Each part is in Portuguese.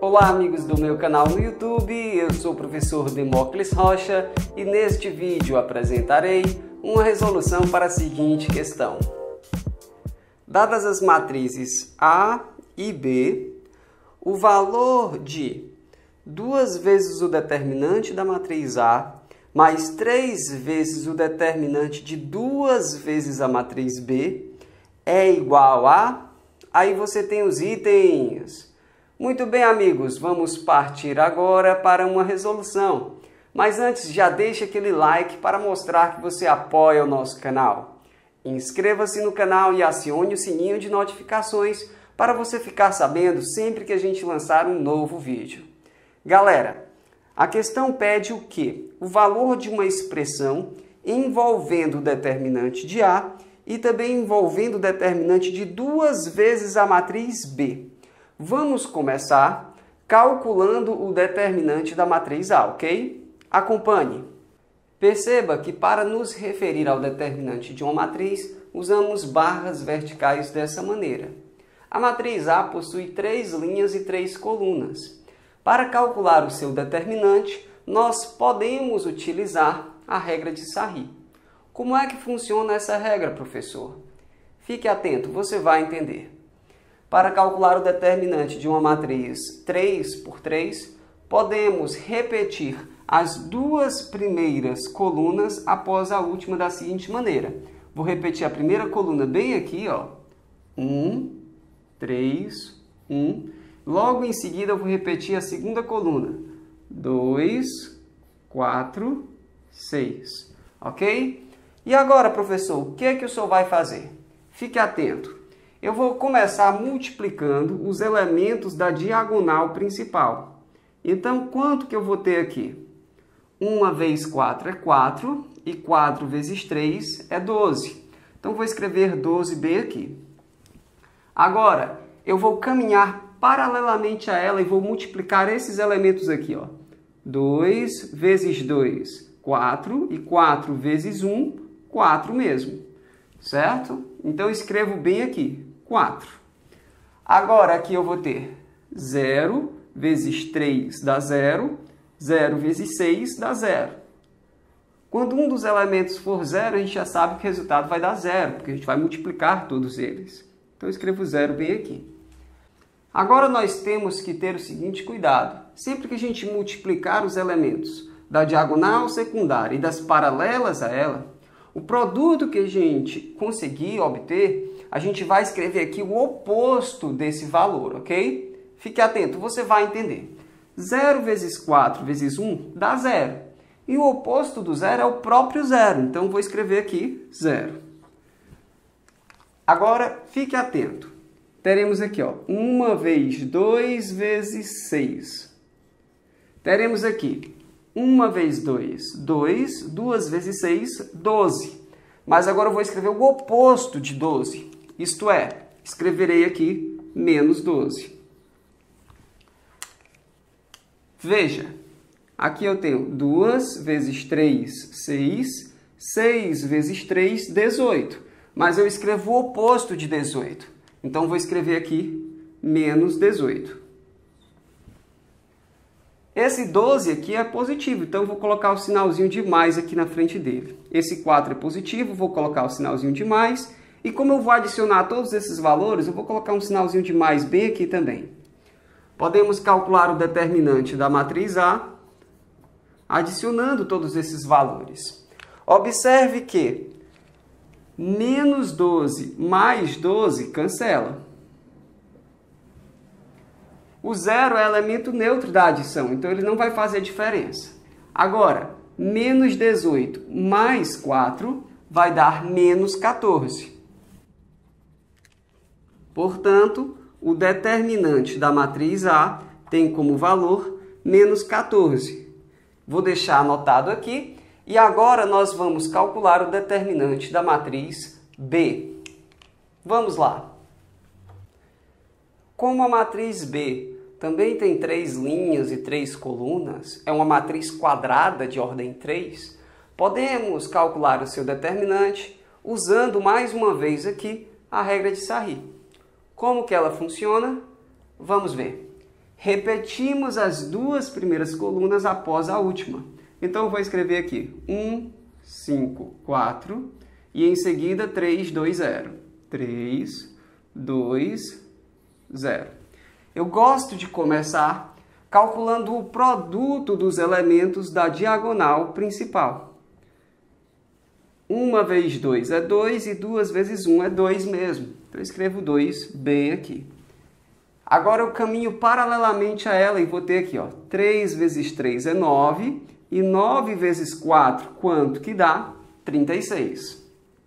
Olá amigos do meu canal no YouTube, eu sou o professor Demócles Rocha e neste vídeo apresentarei uma resolução para a seguinte questão. Dadas as matrizes A e B, o valor de 2 vezes o determinante da matriz A mais 3 vezes o determinante de 2 vezes a matriz B é igual a... Aí você tem os itens. Muito bem, amigos, vamos partir agora para uma resolução. Mas antes, já deixe aquele like para mostrar que você apoia o nosso canal. Inscreva-se no canal e acione o sininho de notificações para você ficar sabendo sempre que a gente lançar um novo vídeo. Galera, a questão pede o quê? O valor de uma expressão envolvendo o determinante de A e também envolvendo o determinante de 2 vezes a matriz B. Vamos começar calculando o determinante da matriz A, ok? Acompanhe. Perceba que para nos referir ao determinante de uma matriz, usamos barras verticais dessa maneira. A matriz A possui 3 linhas e 3 colunas. Para calcular o seu determinante, nós podemos utilizar a regra de Sarri. Como é que funciona essa regra, professor? Fique atento, você vai entender. Para calcular o determinante de uma matriz 3 por 3, podemos repetir as 2 primeiras colunas após a última da seguinte maneira. Vou repetir a primeira coluna bem aqui, ó. 1, 3, 1. Logo em seguida, eu vou repetir a segunda coluna. 2, 4, 6. Ok? E agora, professor, o que é que o senhor vai fazer? Fique atento. Eu vou começar multiplicando os elementos da diagonal principal. Então, quanto que eu vou ter aqui? 1 vezes 4 é 4 e 4 vezes 3 é 12. Então, vou escrever 12b aqui. Agora, eu vou caminhar paralelamente a ela e vou multiplicar esses elementos aqui, ó. 2 vezes 2, 4, e 4 vezes 1, 4 mesmo, certo? Então, escrevo bem aqui, 4. Agora, aqui eu vou ter 0 vezes 3 dá 0, 0 vezes 6 dá 0. Quando um dos elementos for 0, a gente já sabe que o resultado vai dar 0, porque a gente vai multiplicar todos eles. Então, eu escrevo 0 bem aqui. Agora, nós temos que ter o seguinte cuidado. Sempre que a gente multiplicar os elementos da diagonal secundária e das paralelas a ela, o produto que a gente conseguir obter, a gente vai escrever aqui o oposto desse valor, ok? Fique atento, você vai entender. 0 vezes 4 vezes 1 dá 0. E o oposto do 0 é o próprio 0. Então, vou escrever aqui 0. Agora, fique atento. Teremos aqui, ó, 1 vezes 2 vezes 6. Teremos aqui 1 vezes 2, 2, 2 vezes 6, 12. Mas agora eu vou escrever o oposto de 12. Isto é, escreverei aqui menos 12. Veja, aqui eu tenho 2 vezes 3, 6, 6 vezes 3, 18. Mas eu escrevo o oposto de 18. Então, vou escrever aqui menos 18. Esse 12 aqui é positivo, então eu vou colocar o sinalzinho de mais aqui na frente dele. Esse 4 é positivo, vou colocar o sinalzinho de mais. E como eu vou adicionar todos esses valores, eu vou colocar um sinalzinho de mais bem aqui também. Podemos calcular o determinante da matriz A, adicionando todos esses valores. Observe que menos 12 mais 12 cancela. O 0 é elemento neutro da adição, então ele não vai fazer diferença. Agora, menos 18 mais 4 vai dar menos 14. Portanto, o determinante da matriz A tem como valor menos 14. Vou deixar anotado aqui. E agora nós vamos calcular o determinante da matriz B. Vamos lá. Como a matriz B também tem 3 linhas e 3 colunas, é uma matriz quadrada de ordem 3, podemos calcular o seu determinante usando mais uma vez aqui a regra de Sarri. Como que ela funciona? Vamos ver. repetimos as duas primeiras colunas após a última. Então, eu vou escrever aqui 1, 5, 4 e em seguida 3, 2, 0. 3, 2, 0. Eu gosto de começar calculando o produto dos elementos da diagonal principal. 1 vezes 2 é 2 e 2 vezes 1 é 2 mesmo. Então, eu escrevo 2 bem aqui. Agora, eu caminho paralelamente a ela e vou ter aqui, ó, 3 vezes 3 é 9 e 9 vezes 4, quanto que dá? 36.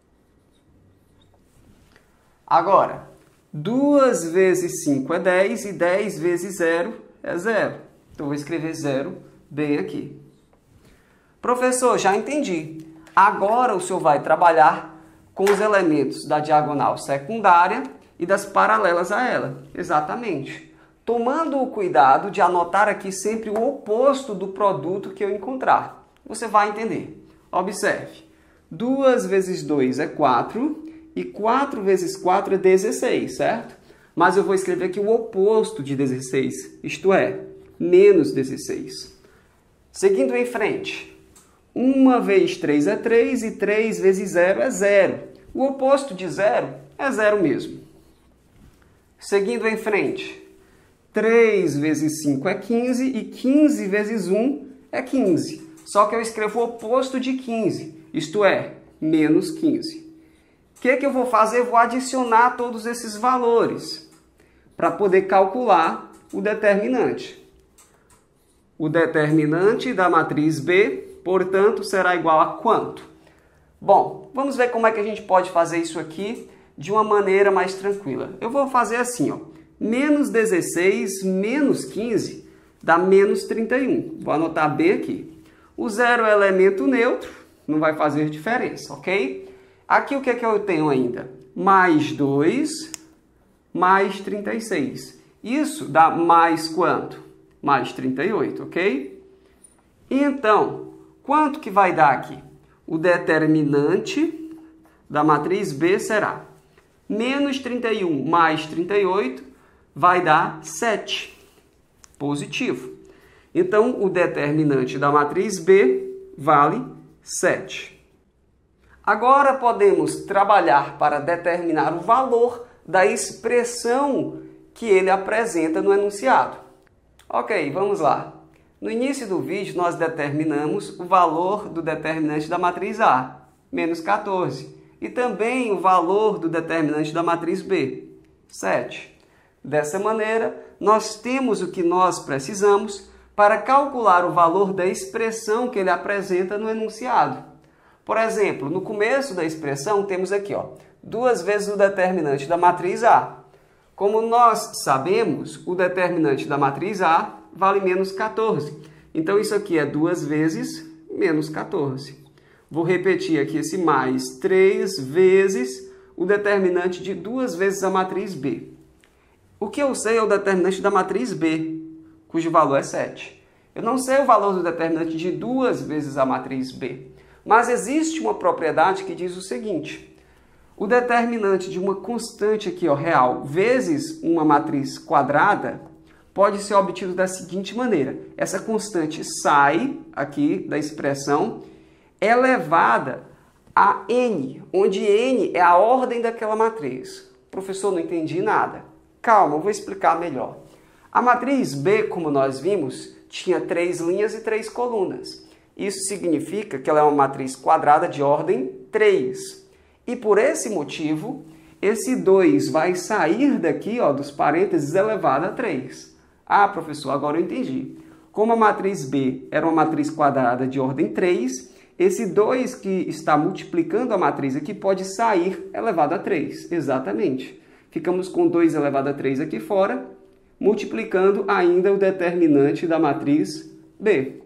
Agora, 2 vezes 5 é 10 e 10 vezes 0 é 0. Então, eu vou escrever 0 bem aqui. Professor, já entendi. Agora, o senhor vai trabalhar com os elementos da diagonal secundária e das paralelas a ela. Exatamente. Tomando o cuidado de anotar aqui sempre o oposto do produto que eu encontrar. Você vai entender. Observe. 2 vezes 2 é 4 e 4 vezes 4 é 16, certo? Mas eu vou escrever aqui o oposto de 16, isto é, menos 16. Seguindo em frente. 1 vezes 3 é 3 e 3 vezes 0 é 0. O oposto de 0 é 0 mesmo. Seguindo em frente, 3 vezes 5 é 15 e 15 vezes 1 é 15. Só que eu escrevo o oposto de 15, isto é, menos 15. O que eu vou fazer? Eu vou adicionar todos esses valores para poder calcular o determinante. O determinante da matriz B, portanto, será igual a quanto? Bom, vamos ver como é que a gente pode fazer isso aqui de uma maneira mais tranquila. Eu vou fazer assim, ó, menos 16 menos 15 dá menos 31. Vou anotar bem aqui. O 0 é elemento neutro, não vai fazer diferença, ok? Aqui o que é que eu tenho ainda? Mais 2, mais 36. Isso dá mais quanto? Mais 38, ok? Então, quanto que vai dar aqui? O determinante da matriz B será menos 31 mais 38 vai dar 7. Positivo. Então, o determinante da matriz B vale 7. Agora, podemos trabalhar para determinar o valor da expressão que ele apresenta no enunciado. Ok, vamos lá. No início do vídeo, nós determinamos o valor do determinante da matriz A, menos 14. E também o valor do determinante da matriz B, 7. Dessa maneira, nós temos o que nós precisamos para calcular o valor da expressão que ele apresenta no enunciado. Por exemplo, no começo da expressão, temos aqui, ó, 2 vezes o determinante da matriz A. Como nós sabemos, o determinante da matriz A vale menos 14. Então, isso aqui é 2 vezes menos 14. Vou repetir aqui esse mais 3 vezes o determinante de 2 vezes a matriz B. O que eu sei é o determinante da matriz B, cujo valor é 7. Eu não sei o valor do determinante de 2 vezes a matriz B. Mas existe uma propriedade que diz o seguinte. O determinante de uma constante aqui, ó, real, vezes uma matriz quadrada, pode ser obtido da seguinte maneira. Essa constante sai aqui da expressão elevada a n, onde n é a ordem daquela matriz. Professor, não entendi nada. Calma, eu vou explicar melhor. A matriz B, como nós vimos, tinha 3 linhas e 3 colunas. Isso significa que ela é uma matriz quadrada de ordem 3. E por esse motivo, esse 2 vai sair daqui, ó, dos parênteses elevado a 3. Ah, professor, agora eu entendi. Como a matriz B era uma matriz quadrada de ordem 3, esse 2 que está multiplicando a matriz aqui pode sair elevado a 3. Exatamente. Ficamos com 2 elevado a 3 aqui fora, multiplicando ainda o determinante da matriz B.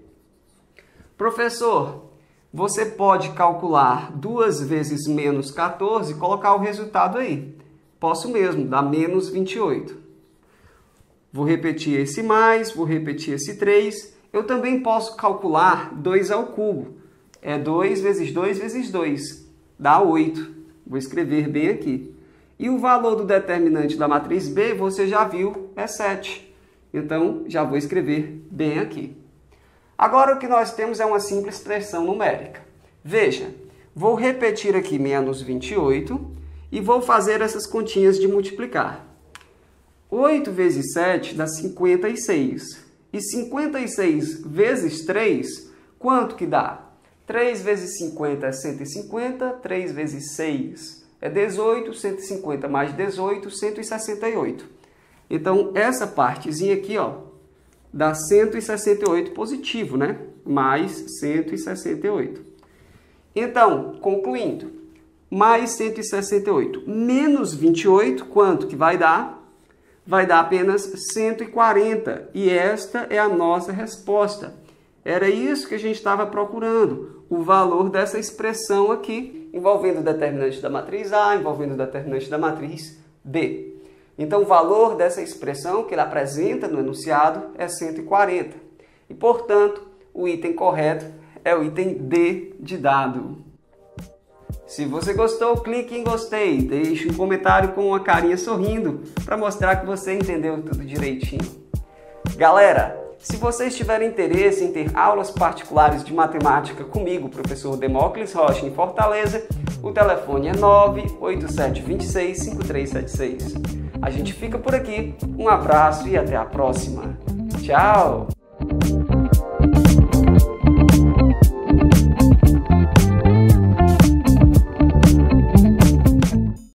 Professor, você pode calcular 2 vezes menos 14 e colocar o resultado aí. Posso mesmo, dá menos 28. Vou repetir esse mais, vou repetir esse 3. Eu também posso calcular 2 ao cubo. É 2 vezes 2 vezes 2. Dá 8. Vou escrever bem aqui. E o valor do determinante da matriz B, você já viu, é 7. Então, já vou escrever bem aqui. Agora, o que nós temos é uma simples expressão numérica. Veja, vou repetir aqui menos 28 e vou fazer essas continhas de multiplicar. 8 vezes 7 dá 56. E 56 vezes 3, quanto que dá? 3 vezes 50 é 150, 3 vezes 6 é 18, 150 mais 18, 168. Então, essa partezinha aqui, ó, dá 168 positivo, né? Mais 168. Então, concluindo, mais 168 menos 28, quanto que vai dar? Vai dar apenas 140. E esta é a nossa resposta. Era isso que a gente estava procurando, o valor dessa expressão aqui, envolvendo o determinante da matriz A, envolvendo o determinante da matriz B. Então, o valor dessa expressão que ele apresenta no enunciado é 140. E, portanto, o item correto é o item D de dado. Se você gostou, clique em gostei, deixe um comentário com uma carinha sorrindo para mostrar que você entendeu tudo direitinho. Galera, se vocês tiverem interesse em ter aulas particulares de matemática comigo, professor Demócles Rocha, em Fortaleza, o telefone é 987265376. A gente fica por aqui, um abraço e até a próxima. Tchau!